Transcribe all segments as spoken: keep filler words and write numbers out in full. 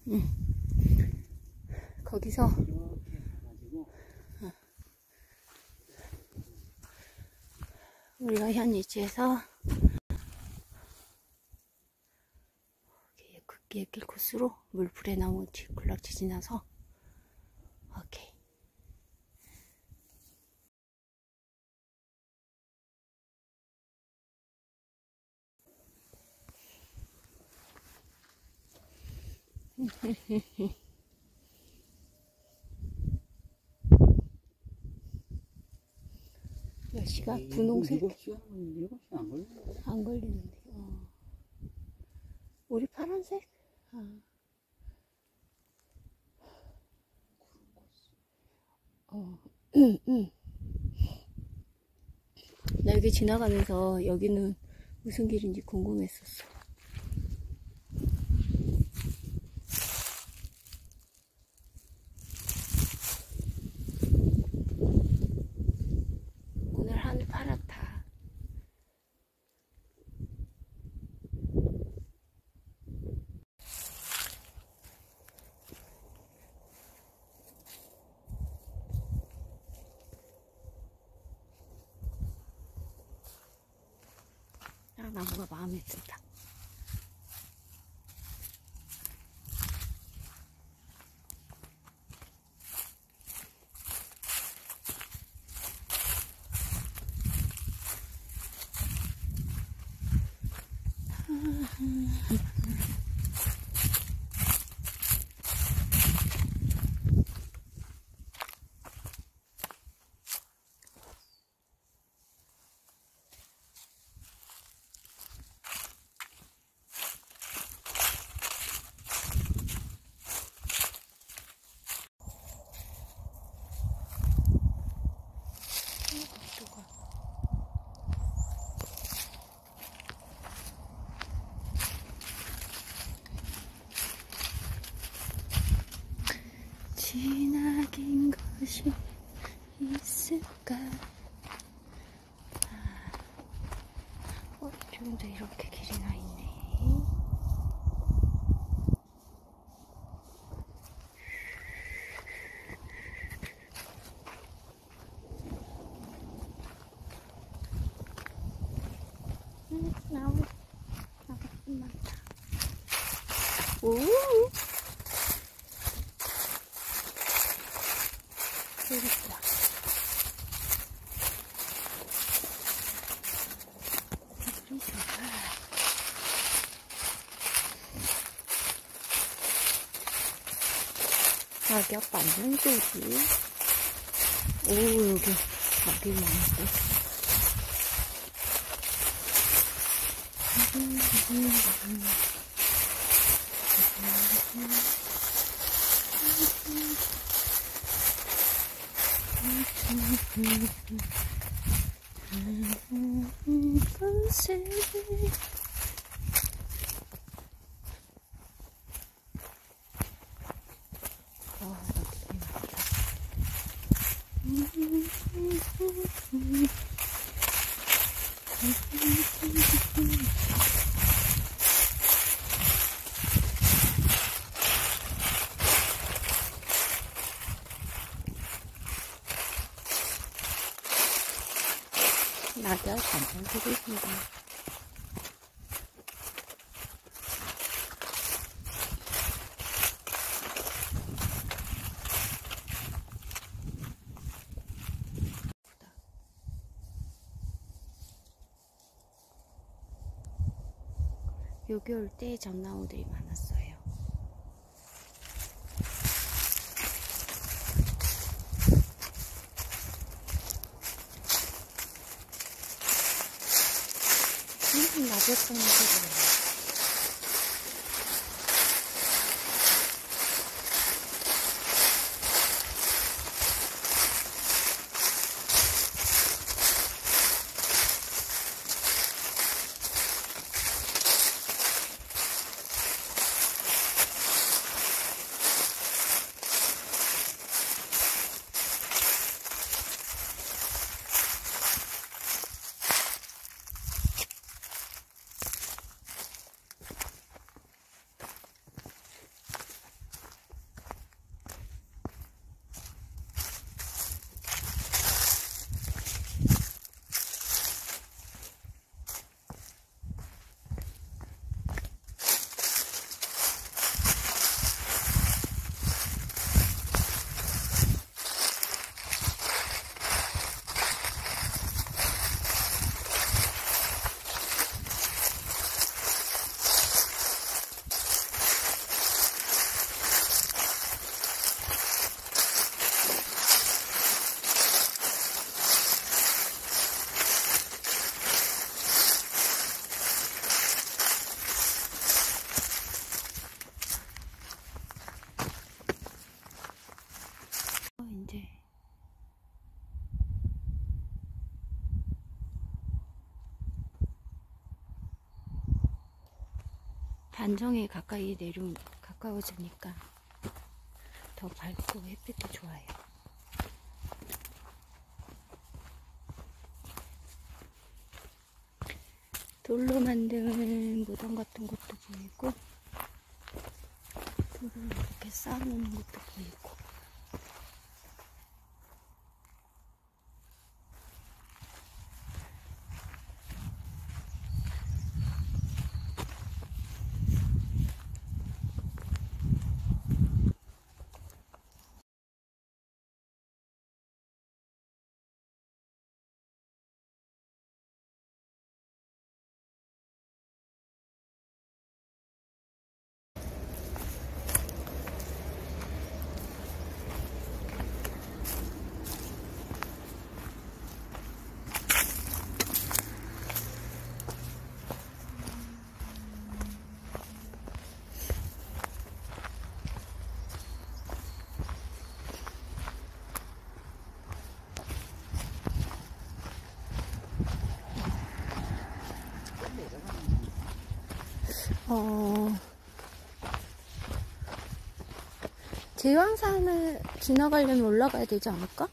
응. 거기서 어. 우리가 현 위치에서 길 코스로 물풀에 나무 뒤 굴락지 지나서 오케이. 몇 시가 분홍색? 일곱 시간 일곱 시간 안 걸리는데? 안 걸리는데. 어. 우리 파란색? 아. 어. 응, 응. 나 여기 지나가면서 여기는 무슨 길인지 궁금했었어. 오늘 하늘 파랗다. 아, 나무가 마음에 든다. 지나긴 것이 있을까? 어, 지금도 이렇게 길이 나 있네. 음, 나무, 나무 많다. 오! 재밌다. 물이 좋아. 가격 완전 좋지. 오, 여기 가격 많은데. 낙엽 잠깐 쓰고 있습니다. 여기 올 때 전나무들이 많았어요. 음, 낙엽 쏘는 소리예요. 안정에 가까이 내려 가까워지니까 더 밝고 햇빛도 좋아요. 돌로 만든 무덤 같은 것도 보이고, 돌을 이렇게 쌓아놓는 것도 보이고. 어, 제왕산을 지나가려면 올라가야 되지 않을까?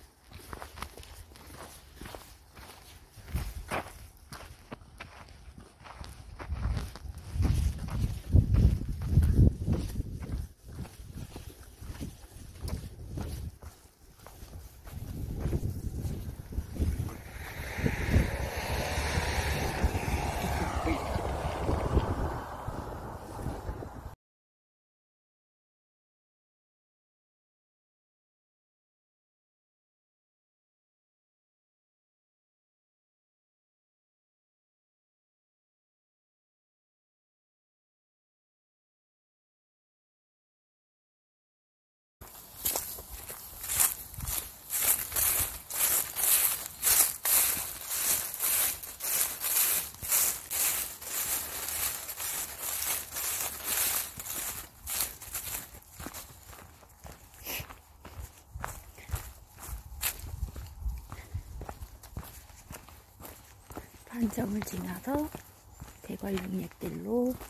반점을 지나서 대관령역길로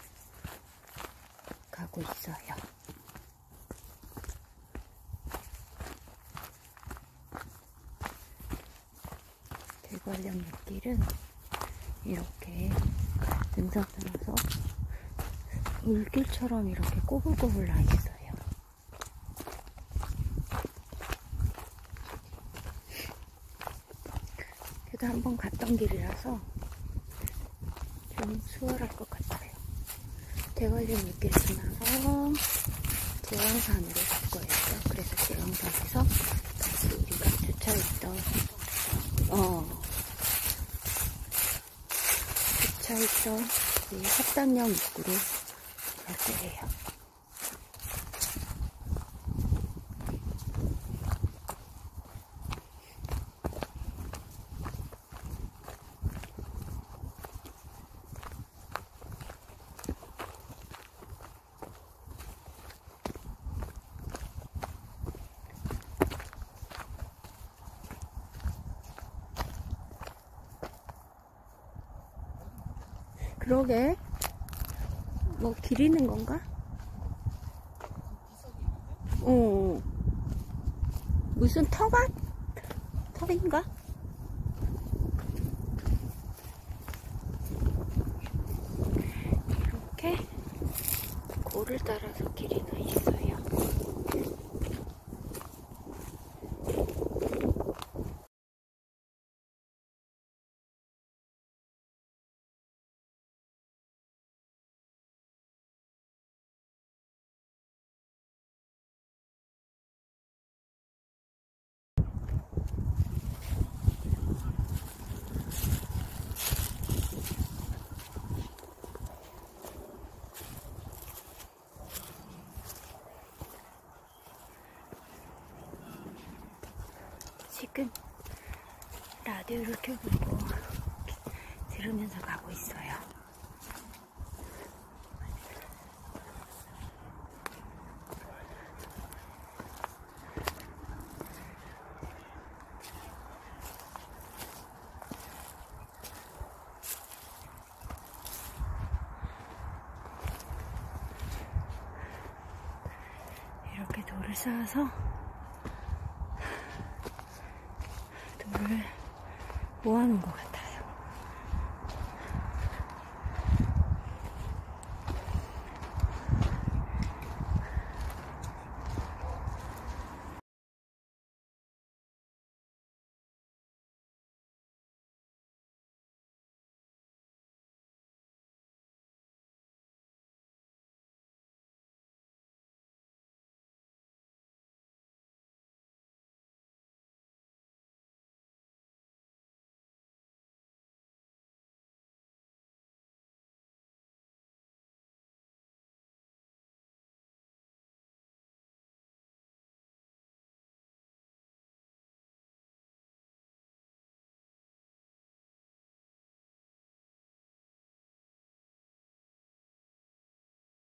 가고 있어요. 대관령역길은 이렇게 능선 따라서 물길처럼 이렇게 꼬불꼬불 나 있어요. 그래도 한번 갔던 길이라서 좀 수월할 것 같아요. 대관령역길 지나서 제왕산으로 갈 거예요. 그래서 제왕산에서 다시 우리가 주차했던 어 주차했던 이 합담역 입구로 갈 거예요. 그러게, 뭐 길 있는 건가? 어, 무슨 터밭? 터인가? 이렇게 고를 따라서 길이 나 있어요. 지금 라디오를 켜보고 들으면서 가고 있어요. 돌을 쌓아서 돌을 모아놓은 것 같아요.